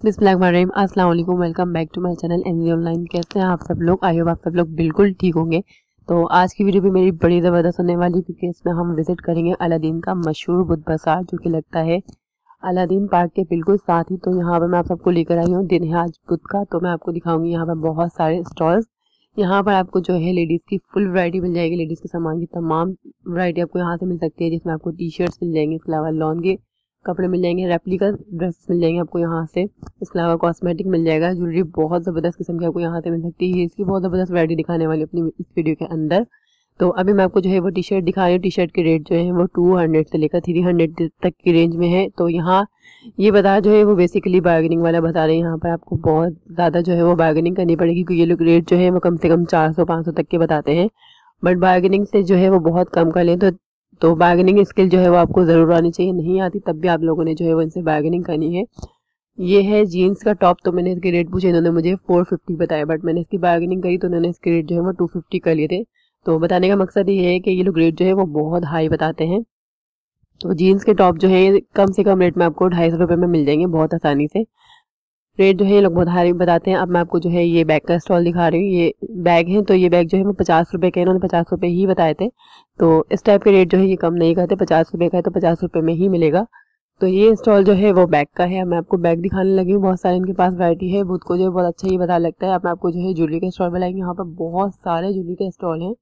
बिस्मिल्लाहिर्रहमानिर्रहीम। अस्सलाम वालेकुम, welcome back to my channel NG online. कैसे हैं आप सब लोग? आई होप आप सब लोग बिल्कुल ठीक होंगे। तो आज की वीडियो भी मेरी बड़ी ज़बरदस्त होने वाली, क्योंकि इसमें हम विजिट करेंगे अलादीन का मशहूर बुत बाज़ार, जो कि लगता है अलादीन पार्क के बिल्कुल साथ ही। तो यहाँ पर मैं आप सबको लेकर आई हूँ, दिन है आज बुध का। तो मैं आपको दिखाऊंगी यहाँ पर बहुत सारे स्टॉल्स। यहाँ पर आपको जो है लेडीज़ की फुल वैरायटी मिल जाएगी। लेडीज़ के सामान की तमाम वैरायटी आपको यहाँ से मिल सकती है, जिसमें आपको टी शर्ट्स मिल जाएंगे, इसके अलावा लॉन के कपड़े मिल जाएंगे, रेप्लिका ड्रेस मिल जाएंगे आपको यहाँ से। इसके अलावा कॉस्मेटिक मिल जाएगा, ज्वेलरी बहुत ज़बरदस्त किस्म की आपको यहाँ से मिल सकती है। इसकी बहुत ज़बरदस्त वैरायटी दिखाने वाली अपनी इस वीडियो के अंदर। तो अभी मैं आपको जो है वो टी शर्ट दिखा रही हूँ। टी शर्ट के रेट जो है वो 200 से लेकर 300 तक की रेंज में है। तो यहाँ ये बाजार जो है वो बेसिकली बार्गेनिंग वाला बता रहे हैं। यहाँ पर आपको बहुत ज़्यादा जो है वो बार्गेनिंग करनी पड़ेगी, क्योंकि ये लोग रेट जो है वो कम से कम 400-500 तक के बताते हैं। बट बार्गेनिंग से जो है वो बहुत कम कर लें तो बार्गेनिंग स्किल जो है वो आपको ज़रूर आनी चाहिए। नहीं आती तब भी आप लोगों ने जो है वो इनसे बार्गेनिंग करनी है। ये है जीन्स का टॉप। तो मैंने इसके रेट पूछे, इन्होंने मुझे 450 बताया, बट मैंने इसकी बार्गेनिंग करी तो उन्होंने इसके रेट जो है वो 250 कर लिए थे। तो बताने का मकसद ये है कि ये लोग रेट जो है वो बहुत हाई बताते हैं। तो जीन्स के टॉप जो है कम से कम रेट में आपको 250 रुपये में मिल जाएंगे बहुत आसानी से। रेट जो है ये लोग बहुत हाई बताते हैं। अब मैं आपको जो है ये बैग का स्टॉल दिखा रही हूँ। ये बैग है, तो ये बैग जो है वो 50 रुपये के, इन्होंने 50 रुपये ही बताए थे। तो इस टाइप के रेट जो है ये कम नहीं करते। 50 रुपये का है तो 50 रुपये में ही मिलेगा। तो ये स्टॉल जो है वो बैग का है। अब मैं आपको बैग दिखाने लगी हूँ। बहुत सारे इनके पास वैरायटी है। बुध को जो है बहुत अच्छा ही बता लगता है। अब मैं आपको जो है ज्वेलरी के स्टॉल बनाएंगे। यहाँ पर बहुत सारे ज्वेलरी के स्टॉल हैं।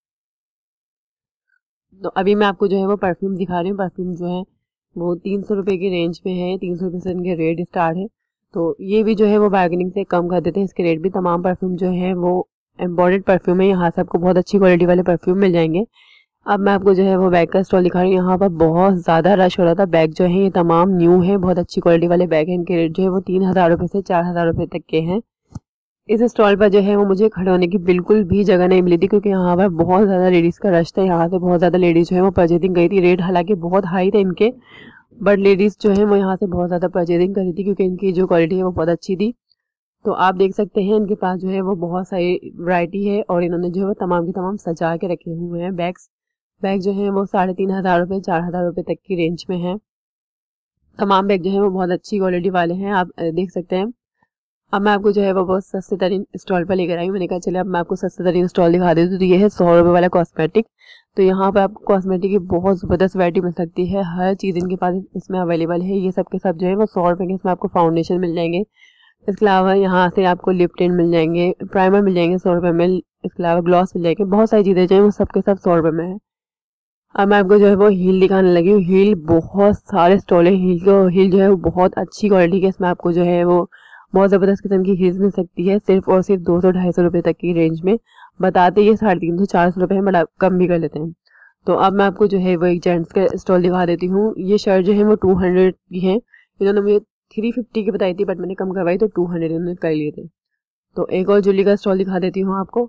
तो अभी मैं आपको जो है वो परफ्यूम दिखा रही हूँ। परफ्यूम जो है वो 300 रुपये की रेंज में है। 300 रुपये से इनके रेट स्टार्ट है। तो ये भी जो है वो बार्गेनिंग से कम कर देते हैं इसके रेट भी। तमाम परफ्यूम जो है वो इम्पोर्टेड परफ्यूम है। यहाँ से आपको बहुत अच्छी क्वालिटी वाले परफ्यूम मिल जाएंगे। अब मैं आपको जो है वो बैग का स्टॉल दिखा रही हूँ। यहाँ पर बहुत ज़्यादा रश हो रहा था। बैग जो है ये तमाम न्यू है, बहुत अच्छी क्वालिटी वाले बैग हैं। इनके रेट जो है वो 3000 रुपये से 4000 रुपये तक के हैं। इस स्टॉल पर जो है वो मुझे खड़े होने की बिल्कुल भी जगह नहीं मिली थी, क्योंकि यहाँ पर बहुत ज़्यादा लेडीज़ का रश था। यहाँ से बहुत ज़्यादा लेडीज़ जो है वो परचेजिंग गई थी। रेट हालांकि बहुत हाई थे इनके, बट लेडीज़ जो है वो यहाँ से बहुत ज़्यादा परचेजिंग करी थी, क्योंकि इनकी जो क्वालिटी है वो बहुत अच्छी थी। तो आप देख सकते हैं इनके पास जो है वो बहुत सारी वैरायटी है, और इन्होंने जो है वो तमाम के तमाम सजा के रखे हुए हैं बैग्स। बैग जो है वो 3500 रुपये 4000 रुपये तक की रेंज में है। तमाम बैग जो है वो बहुत अच्छी क्वालिटी वाले हैं, आप देख सकते हैं। अब मैं आपको जो है वो बहुत सस्ते तरीन स्टॉल पर लेकर आई हूँ। मैंने कहा चले अब मैं आपको सस्ते तरीन स्टॉल दिखा देती हूँ। तो ये है 100 रुपये वाला कॉस्मेटिक। तो यहाँ पर आपको कॉस्मेटिक की बहुत ज़बरदस्त वैरायटी मिल सकती है। हर चीज़ इनके पास इसमें अवेलेबल है। ये सब के सब जो है वो 100 रुपये के। इसमें आपको फाउंडेशन मिल जाएंगे, इसके अलावा यहाँ से आपको लिप टिंट मिल जाएंगे, प्राइमर मिल जाएंगे 100 रुपये में, इसके अलावा ग्लॉस मिल जाएंगे। बहुत सारी चीज़ें जो है वो सब के सब 100 रुपये में है। अब मैं आपको जो है वो हील दिखाने लगी हूँ। हील बहुत सारे स्टॉल है। हील जो है वो बहुत अच्छी क्वालिटी के, इसमें आपको जो है वो बहुत ज़बरदस्त किस्म की हील्स मिल सकती है, सिर्फ और सिर्फ 200-250 रुपये तक की रेंज में। बताते ये 350-400 रुपये है, बट कम भी कर लेते हैं। तो अब मैं आपको जो है वो एक जेंट्स का स्टॉल दिखा देती हूँ। ये शर्ट जो है वो 200 की है। इन्होंने मुझे 350 की बताई थी, बट मैंने कम करवाई तो 200 इन्होंने कर लिए थे। तो एक और ज्वेलरी का स्टॉल दिखा देती हूँ आपको।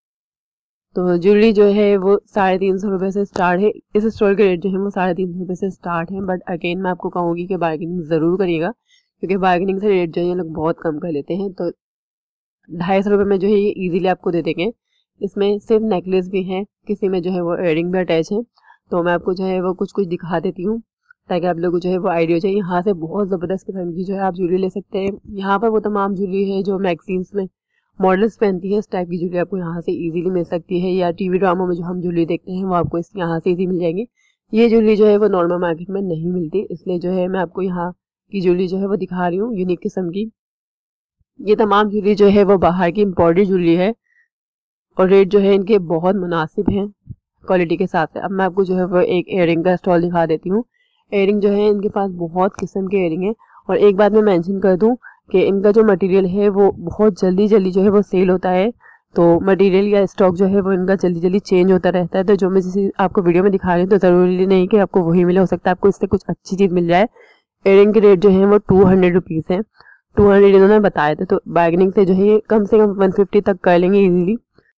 तो ज्वेलरी जो है वो 350 रुपये से स्टार्ट है। इस स्टोर के रेट जो है वो 350 रुपये से स्टार्ट है, बट अगेन मैं आपको कहूँगी कि बार्गेनिंग ज़रूर करिएगा, क्योंकि बार्गेनिंग से रेट जो है ये लोग बहुत कम कर लेते हैं। तो 250 रुपये में जो है ये ईजिली आपको दे देंगे। इसमें सिर्फ नेकलेस भी हैं, किसी में जो है वो इयररिंग भी अटैच है। तो मैं आपको जो है वो कुछ कुछ दिखा देती हूँ, ताकि आप लोगों को जो है वो आइडिया हो जाए। यहाँ से बहुत ज़बरदस्त किस्म की जो है आप ज्वेलरी ले सकते हैं। यहाँ पर वो तमाम ज्वेलरी है जो मैगजीन्स में मॉडल्स पहनती है। इस टाइप की ज्वेलरी आपको यहाँ से इजीली मिल सकती है, या टीवी ड्रामा में जो हम ज्वेलरी देखते हैं वो आपको इस यहाँ से इजी मिल जाएंगी। ये ज्वेलरी जो है वो नॉर्मल मार्केट में नहीं मिलती, इसलिए जो है मैं आपको यहाँ की ज्वेलरी जो है वो दिखा रही हूँ, यूनिक किस्म की। ये तमाम ज्वेलरी जो है वो बाहर की इम्पोर्टेड ज्वेलरी है, और रेट जो है इनके बहुत मुनासिब हैं क्वालिटी के साथ। अब मैं आपको जो है वो एक इयररिंग का स्टॉल दिखा देती हूँ। इयररिंग जो है इनके पास बहुत किस्म के इयररिंग है, और एक बात मैं मेंशन कर दूँ कि इनका जो मटेरियल है वो बहुत जल्दी जल्दी जो है वो सेल होता है। तो मटेरियल या स्टॉक जो है वो इनका जल्दी जल्दी चेंज होता रहता है। तो जो मैं जैसे आपको वीडियो में दिखा रही हूँ, तो ज़रूरी नहीं कि आपको वही मिले, हो सकता है आपको इससे कुछ अच्छी चीज़ मिल जाए। इयररिंग के रेट जो है वो 200 रुपीज़ है। 200 इन्होंने बताए थे, तो बार्गेनिंग से जो है ये कम से कम 150 तक कर लेंगे ईजिली।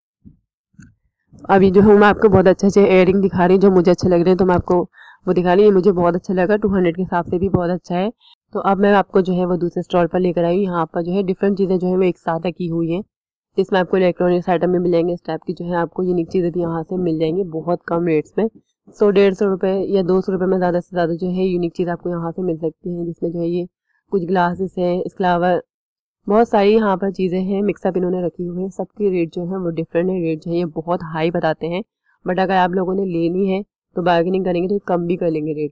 अभी जो हूँ मैं आपको बहुत अच्छे अच्छे इयररिंग दिखा रही हूँ जो मुझे अच्छे लग रहे हैं, तो मैं आपको वो दिखा रही हूँ। ये मुझे बहुत अच्छा लगा, 200 के हिसाब से भी बहुत अच्छा है। तो अब मैं आपको जो है वो दूसरे स्टॉल पर लेकर आई हूँ। यहाँ पर जो है डिफरेंट चीज़ें जो है वो एक साथ रखी हुई हैं, जिसमें आपको इलेक्ट्रॉनिक्स आइटम में मिल जाएंगे। इस टाइप की जो है आपको यूनिक चीज़ें भी यहाँ से मिल जाएंगी बहुत कम रेट्स में। 100-150 रुपये या 200 रुपये में ज़्यादा से ज़्यादा जो है यूनिक चीज़ आपको यहाँ से मिल सकती है, जिसमें जो है ये कुछ ग्लासेस हैं, इसके अलावा बहुत सारी यहाँ पर चीज़ें हैं मिक्सअप इन्होंने रखी हुई है। सबके रेट जो है वो डिफरेंट है, रेट जो है ये बहुत हाई बताते हैं, बट अगर आप लोगों ने लेनी है तो बार्गेनिंग करेंगे तो कम भी कर लेंगे रेट।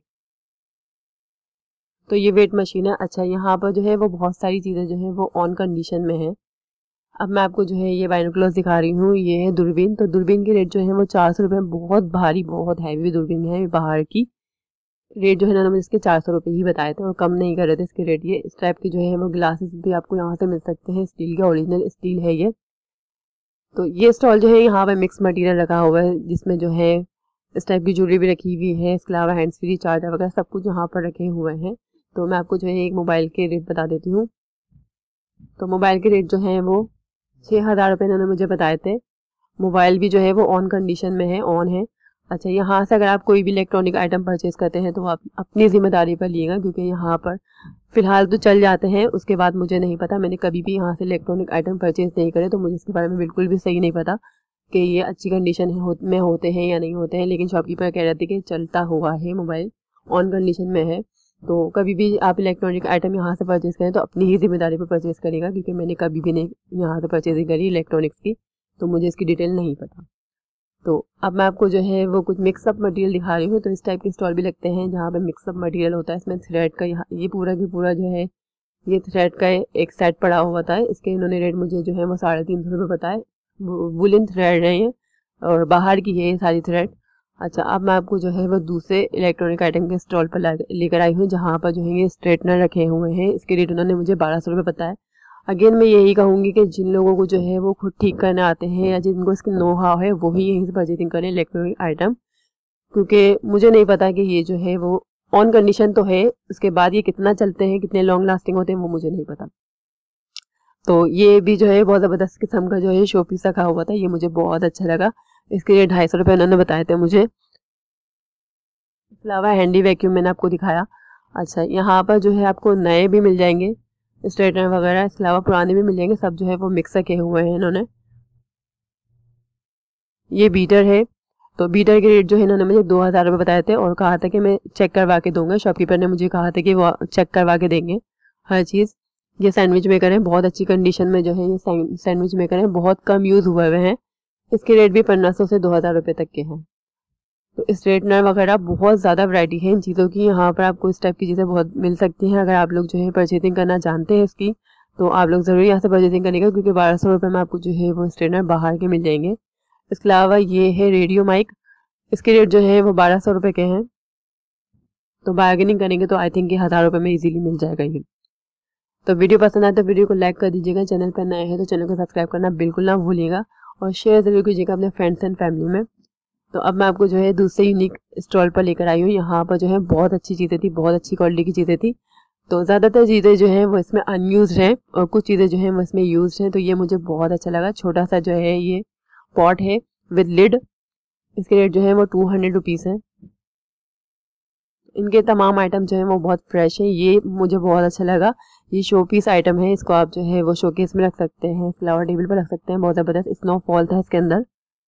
तो ये वेट मशीन है। अच्छा, यहाँ पर जो है वो बहुत सारी चीज़ें जो है वो ऑन कंडीशन में है। अब मैं आपको जो है ये बाइनोकुलर्स दिखा रही हूँ, ये है दूरबीन। तो दूरबीन की रेट जो है वो 400 रुपये, बहुत भारी बहुत हैवी दूरबीन है बाहर की। रेट जो है ना, मुझे इसके 400 रुपये ही बताए थे और कम नहीं कर रहे थे इसके रेट। ये इस टाइप के जो है वो ग्लासेस भी आपको यहाँ से मिल सकते हैं, स्टील के, ओरिजिनल स्टील है ये। तो ये स्टॉल जो है यहाँ पे मिक्स मटेरियल रखा हुआ है, जिसमें जो है इस टाइप की ज्वेलरी भी रखी हुई है, इसके अलावा हैंड्स फ्री, चार्जर वगैरह सब कुछ यहाँ पर रखे हुए हैं। तो मैं आपको जो है एक मोबाइल के रेट बता देती हूँ। तो मोबाइल के रेट जो है वो 6,000 रुपये इन्होंने मुझे बताए थे। मोबाइल भी जो है वो ऑन कंडीशन में है, ऑन है। अच्छा, यहाँ से अगर आप कोई भी इलेक्ट्रॉनिक आइटम परचेज़ करते हैं तो आप अपनी ज़िम्मेदारी पर लिएगा, क्योंकि यहाँ पर फ़िलहाल तो चल जाते हैं, उसके बाद मुझे नहीं पता। मैंने कभी भी यहाँ से इलेक्ट्रॉनिक आइटम परचेज़ नहीं करे, तो मुझे इसके बारे में बिल्कुल भी सही नहीं पता कि ये अच्छी कंडीशन में होते हैं या नहीं होते हैं। लेकिन शॉपकीपर कह रहे थे कि चलता हुआ है, मोबाइल ऑन कंडीशन में है। तो कभी भी आप इलेक्ट्रॉनिक आइटम यहाँ से परचेज़ करें तो अपनी ही ज़िम्मेदारी पर परचेज़ करेगा, क्योंकि मैंने कभी भी नहीं यहाँ से परचेजिंग करी इलेक्ट्रॉनिक्स की, तो मुझे इसकी डिटेल नहीं पता। तो अब मैं आपको जो है वो कुछ मिक्सअप मटेरियल दिखा रही हूँ। तो इस टाइप के स्टॉल भी लगते हैं जहाँ पे मिक्सअप मटेरियल होता है। इसमें थ्रेड का ये पूरा की पूरा जो है ये थ्रेड का एक सेट पड़ा हुआ था। इसके इन्होंने रेट मुझे जो है वो 350 रुपये बताए। वुलन थ्रेड है ये और बाहर की है ये सारी थ्रेड। अच्छा, अब मैं आपको जो है वो दूसरे इलेक्ट्रॉनिक आइटम के स्टॉल पर लेकर आई हूँ, जहाँ पर जो है ये स्ट्रेटनर रखे हुए हैं। इसके रेट उन्होंने मुझे 1200 रुपये बताए। अगेन मैं यही कहूँगी कि जिन लोगों को जो है वो खुद ठीक करने आते हैं या जिनको इसकी नो हाव है, वो ही यहीं से परचेजिंग करें इलेक्ट्रॉनिक आइटम, क्योंकि मुझे नहीं पता कि ये जो है वो ऑन कंडीशन तो है, उसके बाद ये कितना चलते हैं, कितने लॉन्ग लास्टिंग होते हैं, वो मुझे नहीं पता। तो ये भी जो है बहुत ज़बरदस्त किस्म का जो है शो पीस रखा हुआ था, ये मुझे बहुत अच्छा लगा। इसके लिए 250 रुपये उन्होंने बताए थे मुझे। इसके अलावा हैंडी वैक्यूम मैंने आपको दिखाया। अच्छा, यहाँ पर जो है आपको नए भी मिल जाएंगे स्ट्रेटनर वगैरह, इसके अलावा पुराने भी मिल जाएंगे, सब जो है वो मिक्स रखे हुए हैं इन्होंने। ये बीटर है, तो बीटर के रेट जो है इन्होंने मुझे 2000 रुपये बताए थे और कहा था कि मैं चेक करवा के दूंगा। शॉपकीपर ने मुझे कहा था कि वो चेक करवा के देंगे हर चीज़। ये सैंडविच मेकर है, बहुत अच्छी कंडीशन में जो है ये सैंडविच मेकर है, बहुत कम यूज़ हुए हुए हैं। इसके रेट भी 1500 से 2000 रुपये तक के हैं। तो स्ट्रेटनर वगैरह बहुत ज़्यादा वैरायटी है इन चीज़ों की, यहाँ पर आपको इस टाइप की चीज़ें बहुत मिल सकती हैं। अगर आप लोग जो है परचेजिंग करना जानते हैं इसकी, तो आप लोग ज़रूर यहाँ से परचेजिंग करेंगे, क्योंकि 1200 रुपये में आपको जो है वो स्ट्रेटनर बाहर के मिल जाएंगे। इसके अलावा ये है रेडियो माइक, इसके रेट जो है वो 1200 रुपये के हैं। तो बार्गेनिंग करेंगे तो आई थिंक ये 1000 रुपये में इजीली मिल जाएगा ये। तो वीडियो पसंद आए तो वीडियो को लाइक कर दीजिएगा, चैनल पर नए हैं तो चैनल को सब्सक्राइब करना बिल्कुल ना भूलिएगा और शेयर ज़रूर कीजिएगा अपने फ्रेंड्स एंड फैमिली में। तो अब मैं आपको जो है दूसरे यूनिक स्टॉल पर लेकर आई हूँ। यहाँ पर जो है बहुत अच्छी चीज़ें थी, बहुत अच्छी क्वालिटी की चीज़ें थी। तो ज़्यादातर चीज़ें जो हैं वो इसमें अनयूज्ड हैं और कुछ चीज़ें जो हैं वो इसमें यूज्ड हैं। तो ये मुझे बहुत अच्छा लगा। छोटा सा जो है ये पॉट है विद लिड, इसके रेट जो है वो 200 रुपीज़ है। इनके तमाम आइटम जो है वो बहुत फ्रेश हैं, ये मुझे बहुत अच्छा लगा। ये शो पीस आइटम है, इसको आप जो है वो शोकेस में रख सकते हैं, फ्लावर टेबल पर रख सकते हैं। बहुत ज़बरदस्त स्नोफॉल था इसके अंदर।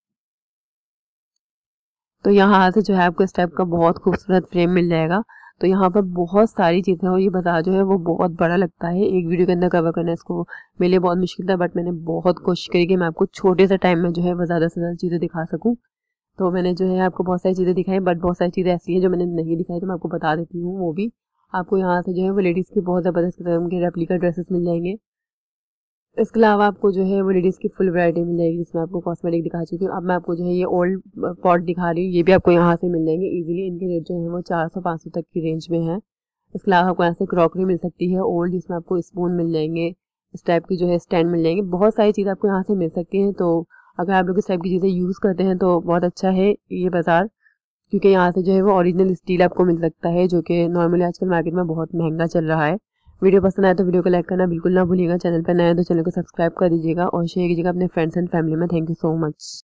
तो यहाँ से जो है आपको इस टाइप का बहुत खूबसूरत फ्रेम मिल जाएगा। तो यहाँ पर बहुत सारी चीज़ें और ये बाजार जो है वो बहुत बड़ा लगता है, एक वीडियो के अंदर कवर करना इसको मेरे लिए बहुत मुश्किल था, बट मैंने बहुत कोशिश करी कि मैं आपको छोटे से टाइम में जो है वो ज़्यादा से ज़्यादा चीज़ें दिखा सकूँ। तो मैंने जो है आपको बहुत सारी चीज़ें दिखाई, बट बहुत सारी चीज़ें ऐसी हैं जो मैंने नहीं दिखाई, तो मैं आपको बता देती हूँ वो भी। आपको यहाँ से जो है वो लेडीज़ की बहुत ज़बरदस्त किस्म के रेप्लिका ड्रेसेस मिल जाएंगे। इसके अलावा आपको जो है वो लेडीज़ की फुल वैरायटी मिल जाएगी, जिसमें आपको कॉस्मेटिक दिखा चुकी हूँ। अब मैं आपको जो है ये ओल्ड पॉट दिखा रही हूँ, ये भी आपको यहाँ से मिल जाएंगे इजीली। इनके रेट जो है वो 400-500 तक की रेंज में है। इसके अलावा आपको यहाँ से क्रॉकरी मिल सकती है ओल्ड, जिसमें आपको स्पून मिल जाएंगे, इस टाइप की जो है स्टैंड मिल जाएंगे। बहुत सारी चीज़ें आपको यहाँ से मिल सकती हैं। तो अगर आप लोग इस टाइप की चीज़ें यूज़ करते हैं तो बहुत अच्छा है ये बाज़ार, क्योंकि यहाँ से जो है वो ओरिजिनल स्टील आपको मिल सकता है, जो कि नॉर्मली आजकल मार्केट में बहुत महंगा चल रहा है। वीडियो पसंद आए तो वीडियो को लाइक करना बिल्कुल ना भूलिएगा। चैनल पर नए हैं तो चैनल को सब्सक्राइब कर दीजिएगा और शेयर कीजिएगा अपने फ्रेंड्स एंड फैमिली में। Thank you so much.